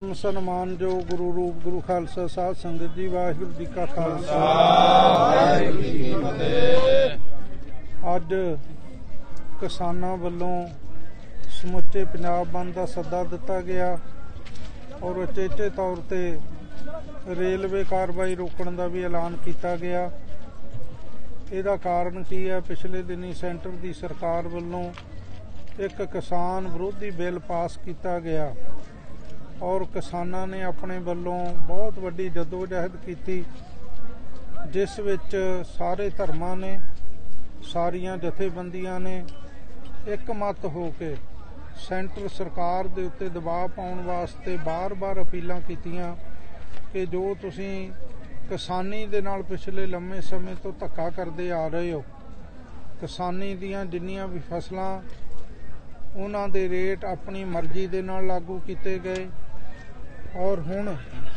सन्मानयोग गुरु रूप गुरु खालसा साध संगत जी, वाहिगुरू जी का खालसा वाहिगुरू जी की फतेह। अज किसानां वल्लों समुचे पंजाब बंद का सद्दा दिता गया और उचेचे तौर पर रेलवे कार्रवाई रोकण का भी ऐलान किया गया। इसका कारण की है, पिछले दिनी सेंटर की सरकार वल्लों एक किसान विरोधी बिल पास किया गया और किसानां ने अपने वल्लों बहुत वड्डी जदोजहद की, जिस विच सारे धर्मां ने, सारियां जथेबंदियां ने एक मत हो के सेंटर सरकार दे उत्ते दबाव पाउण वास्ते बार बार अपीलां कीतियां कि जो तुसीं किसानी दे नाल पिछले लंबे समय तो धक्का करदे आ रहे हो, किसानी दीयां जिन्नियां भी फसलां उन्हां दे रेट अपनी मर्जी दे नाल लागू कीते गए और हुण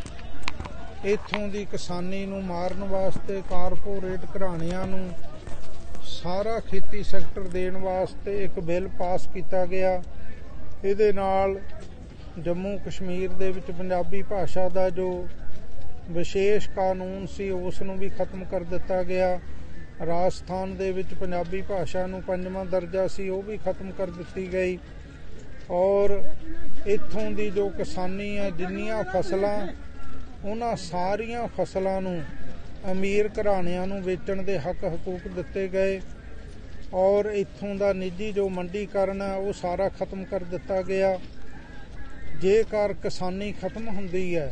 इत्थों दी किसानी नूं मारन वास्ते कारपोरेट घराणियां नूं सारा खेती सैक्टर देण वास्ते एक बिल पास किया गया। इहदे नाल जम्मू कश्मीर दे विच पंजाबी भाषा दा जो विशेष कानून सी उस नूं भी खत्म कर दिता गया। राजस्थान दे विच पंजाबी भाषा नूं 5वां दर्जा सी वो भी खत्म कर दिती गई और इत्थों दी जो किसानी है, जिन्नियां फसलां उन्हां सारियां फसलां नूं अमीर घराणियां नूं वेचण दे हक हकूक दिते गए और इत्थों दा निजी जो मंडीकरण है वो सारा खत्म कर दिता गया। जेकर किसानी खत्म हुंदी है,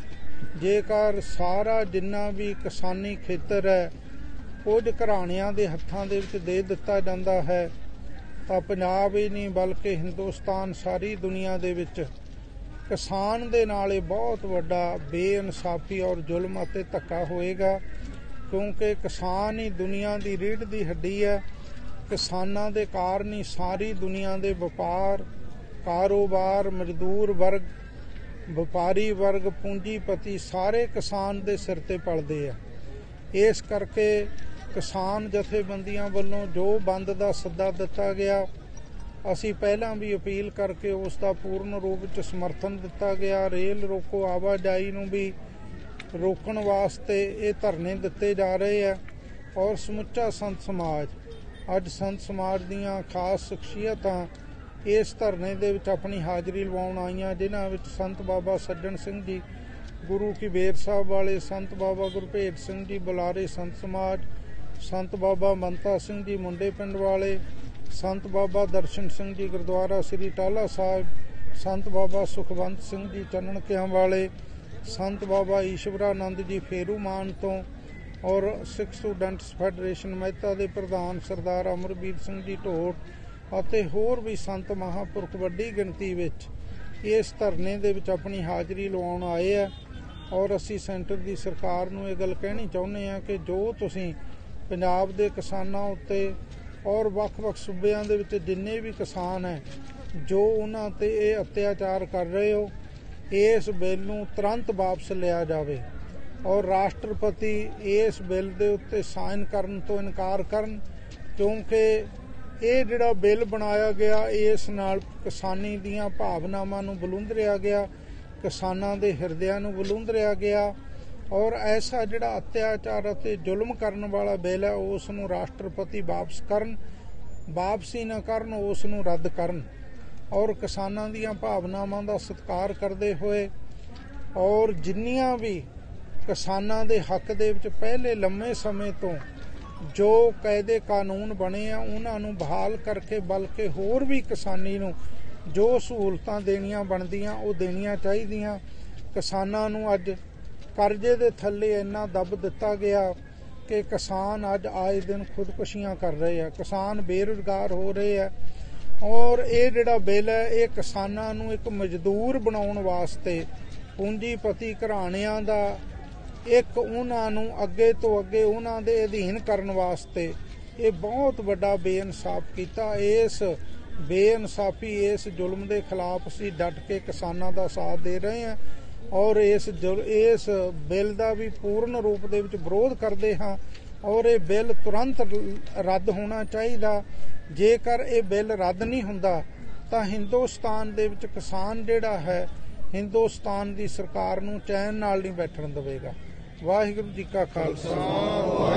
जेकर सारा जिन्ना भी किसानी खेतर है कुछ घराणियां दे हत्थां दे विच दे दिता जांदा है तां पंजाब ही नहीं बल्कि हिंदुस्तान सारी दुनिया दे विच किसान दे नाल बहुत वड्डा बेइनसाफी और जुल्म अते धक्का होएगा, क्योंकि किसान ही दुनिया की रीढ़ की हड्डी है। किसानां दे कारण ही सारी दुनिया दे व्यापार, कारोबार, मजदूर वर्ग, व्यापारी वर्ग, पूंजीपति सारे किसान दे सिर ते पलदे है। इस करके किसान जथेबंदियां वल्लों जो बंद का सद्दा दिता गया, असी पहलां भी अपील करके उसका पूर्ण रूप च समर्थन दिता गया। रेल रोको आवाजाई नूं भी रोकण वास्ते ये धरने दिते जा रहे हैं और समुचा संत समाज, अज संत समाज दीयां खास शख्सियतां इस धरने दे विच अपनी हाज़री लवाउण आईयां, जिन्हां विच संत बाबा सज्जन सिंह जी गुरु की बेर साहब वाले, संत बाबा गुरभेज सिंह जी बुलारे संत समाज, संत बाबा मनता सिंह जी मुंडे पिंड वाले, संत बाबा दर्शन सिंह जी गुरुद्वारा श्री टाला साहिब, संत बाबा सुखवंत सिंह जी चन्नणकियां वाले, संत बाबा ईश्वरानंद जी फेरूमान तो और सिख स्टूडेंट्स फैडरेशन मेहता के प्रधान सरदार अमरवीर सिंह जी ढोट अते होर भी संत महापुरख वड्डी गिणती विच इस धरने दे विच अपनी हाज़री लवाउण आए है और असी सेंटर की सरकार नूं ये गल कहनी चाहुंदे हां कि जो तुसीं पंजाब दे किसानां उत्ते और वख-वख सूबियां दे विच जिन्ने भी किसान है जो उन्हां ते ये अत्याचार कर रहे हो, इस बिल नूं तुरंत वापस लिया जावे और राष्ट्रपति इस बिल दे उत्ते साइन करन तो इनकार करन, क्योंकि ये जिहड़ा बिल बनाया गया इस नाल किसानी दीयां भावनावां नूं बलुंदरिया गया, किसानां दे हिरदियां नूं बलुंदरिया गया और ऐसा जिहड़ा अत्याचार अते जुल्म करन वाला बिल है उस नूं राष्ट्रपति वापस करन, वापसी न करन, उस नूं रद्द करन और किसानां दीयां भावनावां दा सत्कार करदे होए और जिन्नियां भी किसानां दे हक दे विच पहले लंबे समय तो जो कायदे कानून बने आ उन्हां नूं बहाल करके बल्कि होर भी किसानी नूं जो सहूलतां देणियां बनदियां वो देणियां चाहीदियां। किसानां नूं अज करजे दे थल्ले इन्ना दब दिता गया कि किसान अज आए दिन खुदकुशियां कर रहे हैं, किसान बेरोजगार हो रहे हैं और ये जिहड़ा बिल है ये किसानां नूं एक मजदूर बनाउण वास्ते, पूंजीपति घराणियां दा एक उन्हां नूं अगे तो अगे उन्हां दे अधीन करन वास्ते ये बहुत वड्डा बेइनसाफ कीता। इस बेइनसाफी, इस जुल्म के खिलाफ असीं डट के किसानां दा साथ दे रहे हैं और इस बिल का भी पूर्ण रूप दे विच विरोध करते हाँ और ये बिल तुरंत रद्द होना चाहिए। जेकर ये बिल रद्द नहीं हुंदा तां हिंदुस्तान दे विच किसान जिहड़ा है ਹਿੰਦੁਸਤਾਨ ਦੀ ਸਰਕਾਰ ਨੂੰ ਚੈਨ ਨਾਲ ਨਹੀਂ ਬੈਠਣ ਦੇਵੇਗਾ। ਵਾਹਿਗੁਰੂ ਜੀ ਕਾ ਖਾਲਸਾ।